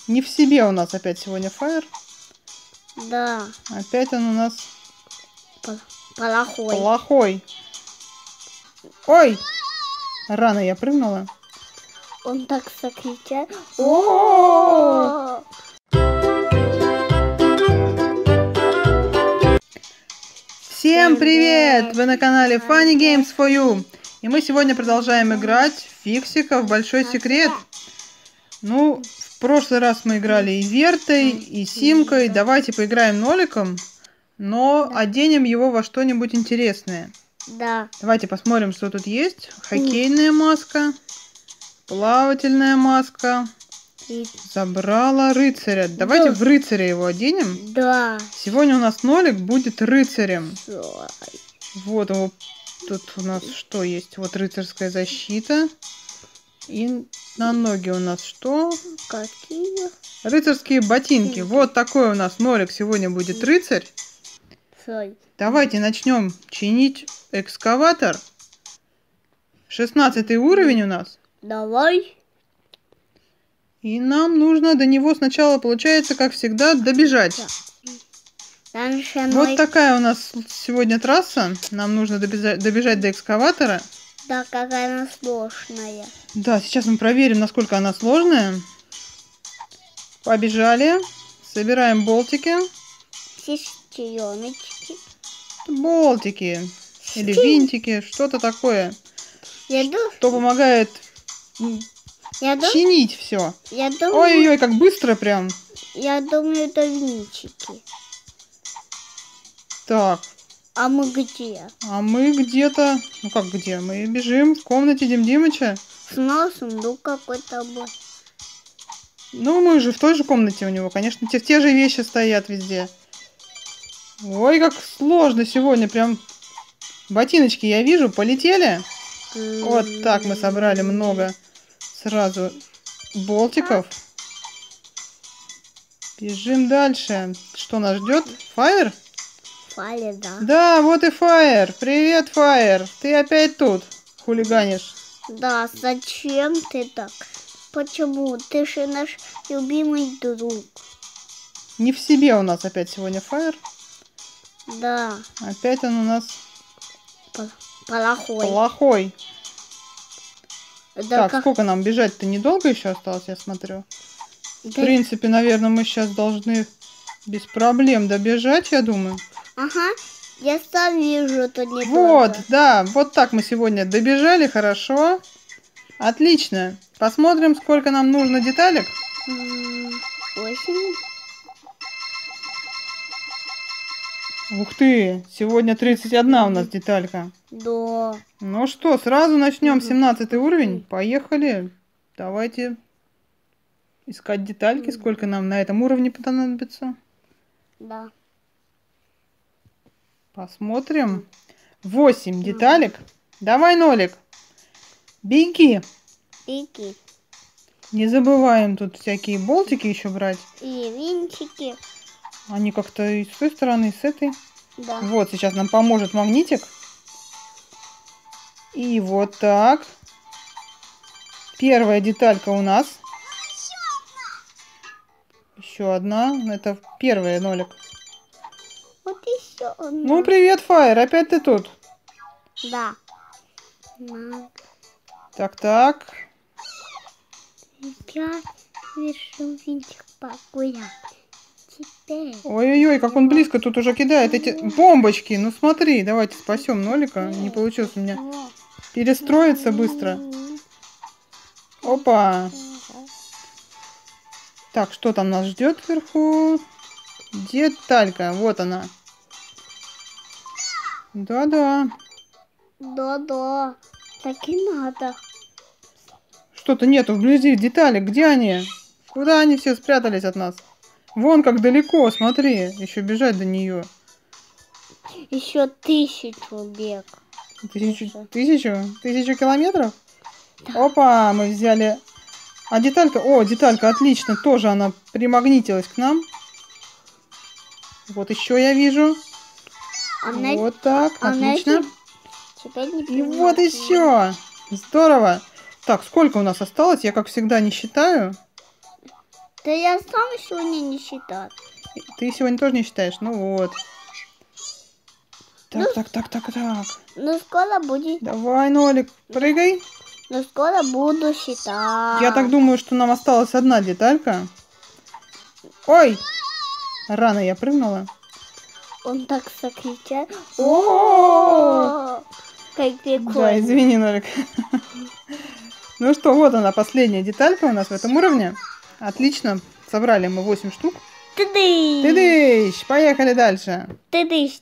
Не в себе у нас опять сегодня Фаер. Да. Опять он у нас Плохой. плохой. Ой! Рано я прыгнула. Он так закричал. О! Всем привет! Вы на канале Funny Games for You. И мы сегодня продолжаем играть в Фиксиков Большой Секрет. Ну, в прошлый раз мы играли и Вертой, и Симкой. Давайте поиграем ноликом, но оденем его во что-нибудь интересное. Да. Давайте посмотрим, что тут есть. Хоккейная маска, плавательная маска, забрала рыцаря. Давайте в рыцаря его оденем. Да. Сегодня у нас нолик будет рыцарем. Да. Вот его. Тут у нас что есть? Вот рыцарская защита. И на ноги у нас что? Какие? Рыцарские ботинки. Вот такой у нас нолик сегодня будет рыцарь. Давайте начнем чинить экскаватор. 16 уровень у нас. Давай. И нам нужно до него сначала, получается, как всегда, добежать. Вот такая у нас сегодня трасса. Нам нужно добежать до экскаватора. Да, какая она сложная. Да, сейчас мы проверим, насколько она сложная. Побежали. Собираем болтики. Шестереночки. Болтики. Или винтики. Что-то такое. Что помогает чинить все. Ой-ой-ой, как быстро прям. Я думаю, это винтики. Так. А мы где? А мы где-то... Ну как где? Мы бежим в комнате Дим Димыча. Сундук какой-то был. Ну, мы же в той же комнате у него. Конечно, те же вещи стоят везде. Ой, как сложно сегодня. Прям ботиночки, я вижу, полетели. Вот так мы собрали много сразу болтиков. Бежим дальше. Что нас ждет? Фаер? Фаер, да. Да, вот и Фаер. Привет, Фаер. Ты опять тут хулиганишь. Да, зачем ты так? Почему? Ты же наш любимый друг. Не в себе у нас опять сегодня Фаер. Да. Опять он у нас плохой. Плохой. Да, так, сколько нам бежать-то? Недолго еще осталось, я смотрю. Да. В принципе, наверное, мы сейчас должны без проблем добежать, я думаю. Ага, я сам вижу, это не Вот, да, вот так мы сегодня добежали, хорошо. Отлично. Посмотрим, сколько нам нужно деталек. 8. Ух ты, сегодня 31 у нас деталька. Да. Ну что, сразу начнем 17 уровень. Поехали. Давайте искать детальки, сколько нам на этом уровне понадобится. Да. Посмотрим. 8 деталек. Давай, нолик. Беги. Беги. Не забываем тут всякие болтики еще брать. И винтики. Они как-то и с той стороны, и с этой. Да. Вот, сейчас нам поможет магнитик. И вот так. Первая деталька у нас. Еще одна. Это первая, нолик. Вот еще одна. Ну, привет, Фаер. Опять ты тут? Да. Так. Опять решил винтик погулять. Теперь. Ой-ой-ой, как он близко тут уже кидает эти бомбочки. Ну смотри, давайте спасем нолика. Не получилось у меня перестроиться быстро. Опа. Так, что там нас ждет вверху? Деталька, вот она. Да-да. Да, так и надо. Что-то нету вблизи деталек. Где они? Куда они все спрятались от нас? Вон как далеко, смотри. Еще бежать до нее. Еще 1000 бег. 1000 километров? Да. Опа, мы взяли. А деталька, деталька, отлично. Тоже она примагнитилась к нам. Вот еще я вижу. Вот так, отлично. И вот еще. Здорово. Так, сколько у нас осталось? Я, как всегда, не считаю. Да я сам сегодня не считал. Ты сегодня тоже не считаешь? Ну вот. Ну, Так. Но скоро будет. Давай, Нолик, прыгай. Но скоро буду считать. Я так думаю, что нам осталась одна деталька. Ой! Рано я прыгнула. Он так закричал. О! Как прикольно. Да, извини, Нолик. Ну что, вот она, последняя деталька у нас в этом уровне. Отлично. Собрали мы 8 штук. Тыдыщ! Поехали дальше. Тыдыщ.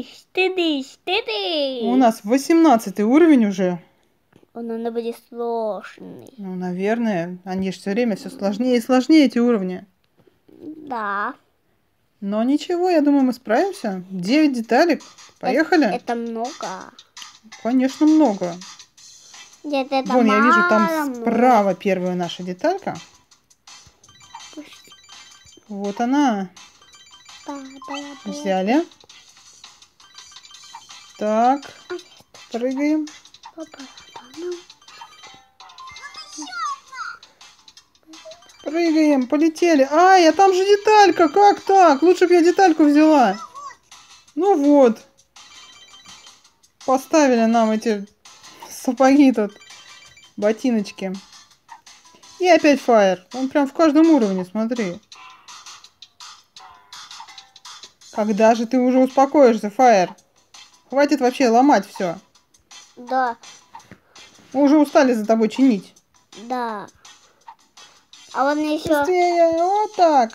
У нас 18 уровень уже. Он надо будет сложный. Ну, наверное. Они же все время все сложнее и сложнее, эти уровни. Да. Но ничего, я думаю, мы справимся. 9 деталек. Поехали. Это много. Конечно, много. Нет, это Вон, я вижу, мало там много. справа первая наша деталька. Вот она. Взяли. Так. Прыгаем. Прыгаем, полетели. Ай, а там же деталька. Как так? Лучше бы я детальку взяла. Ну вот. Поставили нам эти сапоги тут. Ботиночки. И опять фаер. Он прям в каждом уровне, смотри. Когда же ты уже успокоишься, фаер? Хватит вообще ломать все. Да. Мы уже устали за тобой чинить. Да. А он еще... Быстрее, вот так.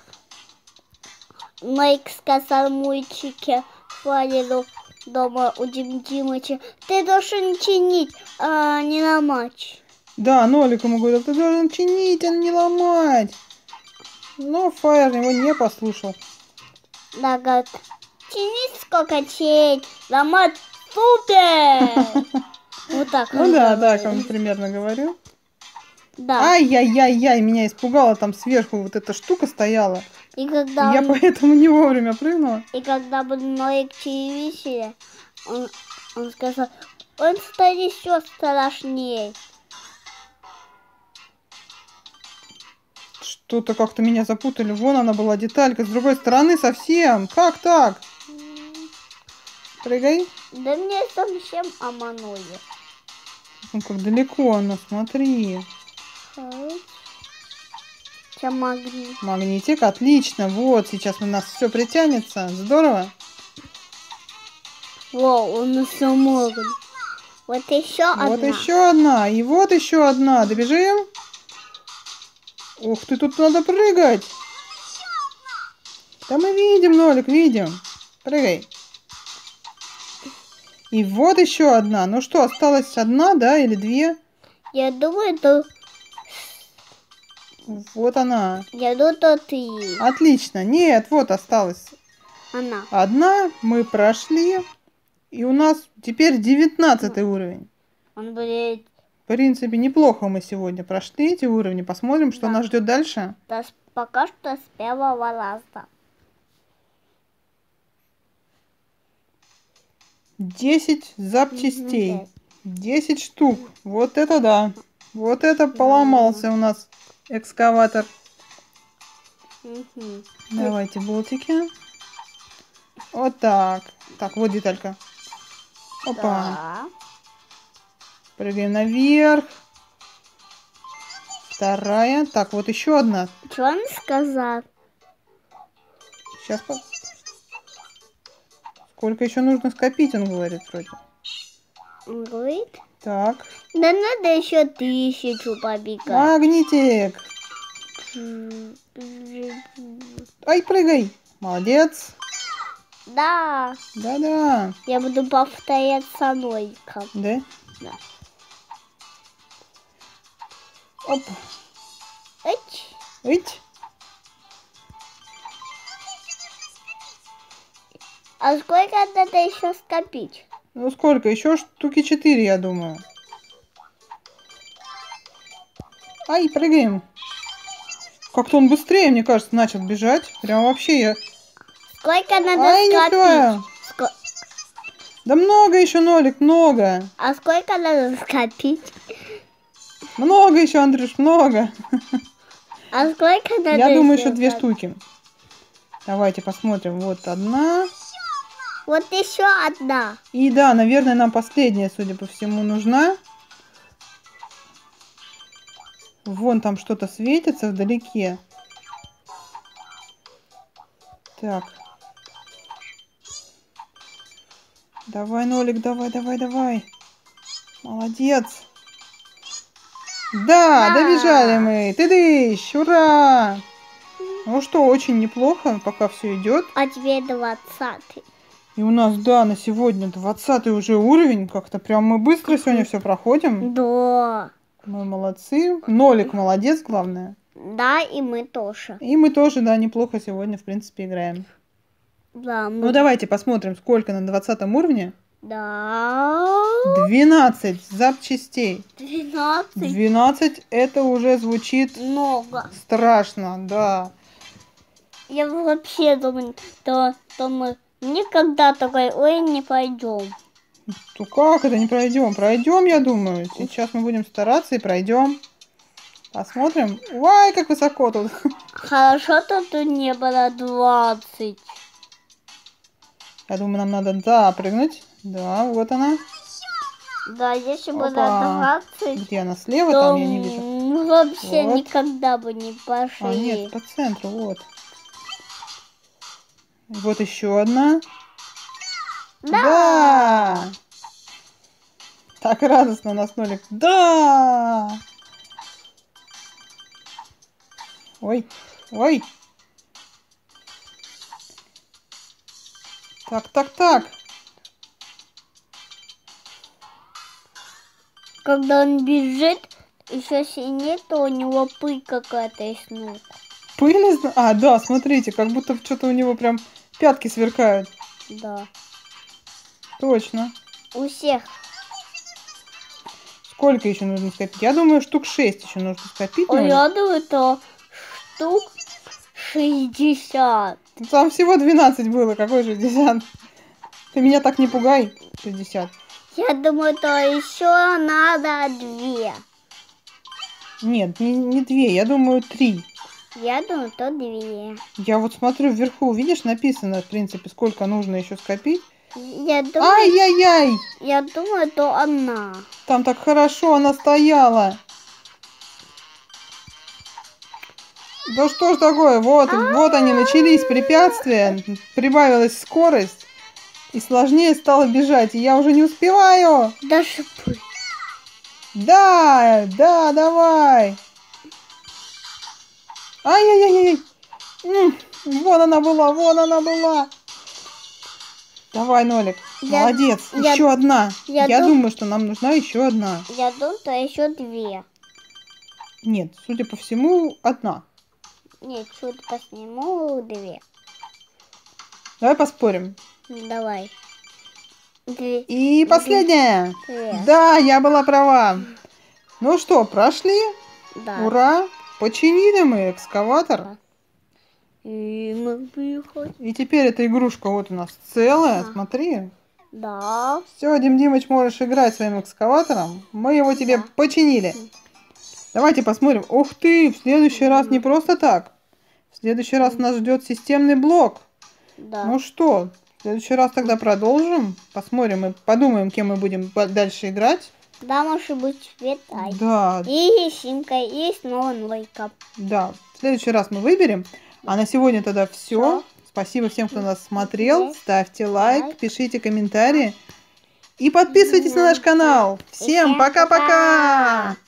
Майк сказал мультике Фалину дома у Димыча. Ты должен чинить, а не ломать. Да, Нолик ему говорил, ты должен чинить, а не ломать. Но фаер его не послушал. Да, говорит, чинить сколько чинить, ломать супер. Вот так Ну он да, говорит. так он примерно говорил. Да. Ай-яй-яй-яй, меня испугало, там сверху вот эта штука стояла. И когда Я он... поэтому не вовремя прыгнула. И когда был Ноик телевизоре, он сказал, он стал еще страшнее. Что-то как-то меня запутали. Вон она была деталька, с другой стороны совсем. Как так? Прыгай. Да мне совсем обманули. Ну как далеко она, смотри. Чем магнит. Магнитик, отлично. Вот, сейчас у нас все притянется. Здорово. Во, он все может. Вот еще одна. Вот еще одна. И вот еще одна. Добежим. Ух ты, тут надо прыгать. Да мы видим, Нолик, видим. Прыгай. И вот еще одна. Ну что, осталась одна, да, или две? Я думаю, то... Вот она. Я думаю, то ты. Отлично. Нет, вот осталась Она. одна. Мы прошли. И у нас теперь 19 уровень. Он будет... В принципе, неплохо мы сегодня прошли эти уровни. Посмотрим, что Да. нас ждет дальше. Пока что с первого раза. 10 запчастей. 10 штук. Вот это да. Вот это поломался у нас экскаватор. Давайте болтики. Вот так. Так, вот деталька. Опа. Да. Прыгаем наверх. Вторая. Так, вот еще одна. Что он сказал? Сейчас. Сколько еще нужно скопить, он говорит вроде. Он говорит? Так. Да надо еще 1000 побегать. Магнитик. Ай, прыгай. Молодец. Да. Да-да. Я буду повторять с Нойком. Да? Да. Оп. Эч. Ить. А сколько надо еще скопить? Ну сколько? Еще штуки 4, я думаю. Ай, прыгаем. Как-то он быстрее, мне кажется, начал бежать. Прям вообще я... Сколько надо Ай, не успеваю. скопить? Да много еще, Нолик, много. А сколько надо скопить? Много еще, Андрюш, много. А сколько надо? Я думаю, еще 2 сделать? штуки. Давайте посмотрим. Вот одна. Вот еще одна. И да, наверное, нам последняя, судя по всему, нужна. Вон там что-то светится вдалеке. Так. Давай, Нолик, давай, давай, давай. Молодец. Да, добежали мы. Ты-дыщ, ура! Ну что, очень неплохо, пока все идет. А теперь 20-й. И у нас, да, на сегодня 20-й уже уровень. Как-то прям мы быстро сегодня все проходим. Да. Мы молодцы. Нолик молодец, главное. Да, и мы тоже. И мы тоже, да, неплохо сегодня, в принципе, играем. Да, мы... Ну, давайте посмотрим, сколько на 20 уровне. Да. 12 запчастей. 12. 12 это уже звучит Много. страшно, да. Я вообще думаю, то мы никогда такой уровень не пойдем. Ну как это не пройдем? Пройдем, я думаю. Сейчас мы будем стараться и пройдем. Посмотрим. Ой, как высоко тут. Хорошо, то тут не было 20. Я думаю, нам надо, да, прыгнуть. Да, вот она. Да, если бы Опа. на 20, Где она? Слева то там? Я не вижу. мы вообще Вот. никогда бы не пошли. А, нет, по центру, вот. Вот еще одна. Да! Так радостно у нас, Нолик. Да! Ой, ой. Так. Когда он бежит, еще сильнее, то у него пыль какая-то из ног. Пыль из... А, да, смотрите, как будто что-то у него прям пятки сверкают. Да. Точно. У всех. Сколько еще нужно скопить? Я думаю, штук 6 еще нужно скопить. Ой, Нолик. я думаю, то штук 60. Там всего 12 было, какой 60? Ты меня так не пугай, 60. Я думаю, то еще надо 2. Нет, не 2, я думаю 3. Я думаю, то 2. Я вот смотрю вверху, видишь, написано, в принципе, сколько нужно еще скопить. Я думаю, Ай-яй-яй! то 1. Там так хорошо она стояла. Да что ж такое? Вот они начались препятствия. Прибавилась скорость. И сложнее стало бежать. И я уже не успеваю. Даже пыль. Да, давай. Ай-яй-яй-яй. Вон она была. Давай, Нолик. Молодец. Еще одна. Я думаю, что нам нужна еще одна. Я думаю, то еще 2. Нет, судя по всему, одна. Нет, что-то посниму 2. Давай поспорим. Давай. 2. И последняя. 2. Да, я была права. Ну что, прошли? Да. Ура! Починили мы экскаватор. И мы приехали. И теперь эта игрушка вот у нас целая. Да. Смотри. Да. Все, Димыч, можешь играть своим экскаватором. Мы его тебе починили. Давайте посмотрим. Ух ты, в следующий раз не просто так. В следующий раз нас ждет системный блок. Да. Ну что, в следующий раз тогда продолжим. Посмотрим и подумаем, кем мы будем дальше играть. Да, может быть, Светай. Да, И Симка, и снова Нойка. да. В следующий раз мы выберем. А на сегодня тогда все. Спасибо всем, кто нас смотрел. Ставьте лайк, пишите комментарии. И подписывайтесь на наш канал. Всем пока-пока!